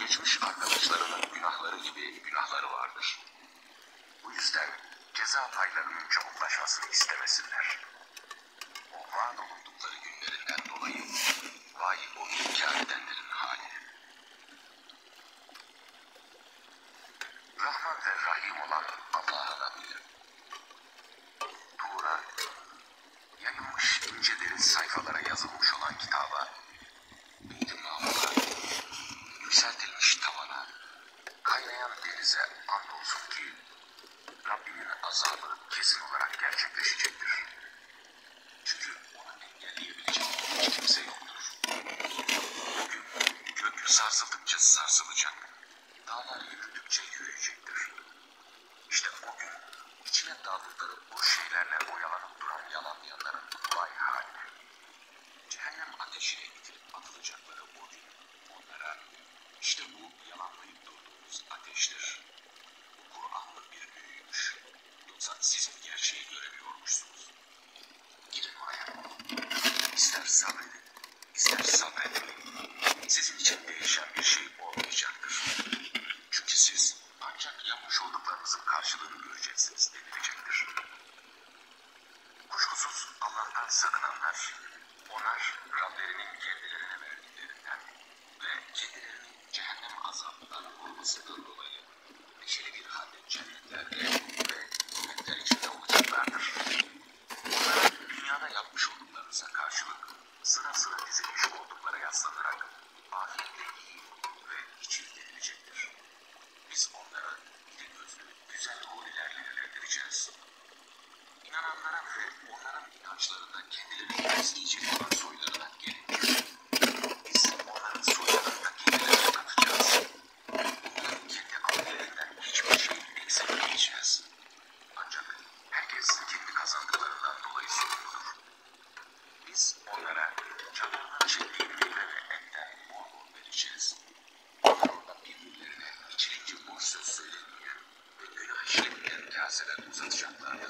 geçmiş arkadaşlarının günahları gibi günahları vardır. Bu yüzden ceza paylarının çabuklaşmasını istemesinler. O vaat olundukları günlerinden dolayı vay o inkar edenlerin haline. Rahman ve Rahim olan Allah'a da bilir. Tuğra, yayılmış ince derin sayfalara yazılmış olan kitaba, Beyt-i Mamur'a, yükseltilmiş tavana, kaynayan denize andolsun ki Rabbinin azabı kesin olarak gerçekleşecektir. Çünkü onu engelleyebilecek hiç kimse yoktur. Bugün gök sarsıldıkça sarsılacak, dağlar yürüdükçe yürüyecektir. İşte o gün içine daldıkları bu şeylerle oyalanıp duran yalanlayanların vay haline. Cehennem ateşine itilip atılacakları o gün onlara işte bu yalanlayıp durduğunuz ateştir. Bu Kur'an'ın bir büyüğüymüş. Yoksa siz mi gerçeği göremiyormuşsunuz? Girin oraya. İster sabredin, ister sabretmeyin. Sizin için değişen bir şey olmayacaktır. Çünkü siz ancak yapmış olduklarınızın karşılığını göreceksiniz denilecektir. Kuşkusuz Allah'tan sakınanlar, onlar Rablerinin kendilerine verdiklerinden ve kendilerinin cehennem azabından korkmasından dolayı neşeli bir halde cennetlerde ve nimetler içinde olacaklardır. Onlara dünyada yapmış olduklarınıza karşılık sıra sıra dizilmiş olduklara yaslanarak afiyetle yiyin ve için denilecektir. Biz onları iri gözlü güzel hurilerle evlendireceğiz. İnananlara ve onların inançlarında kendilerini besleyecek olan soylarına gelince biz onların soylarını da kendilerine katacağız. Onların kendi ailelerinden hiçbir şey eksilmeyeceğiz. Ancak herkes kendi kazandıklarından dolayı sorumludur. Biz onlara canlarına çektiği meyve ve etten bol bol vereceğiz. Onlar orada birbirlerine içilince boş söz söylemeyen ve günah işlemeyen kaseler uzatacaklardır.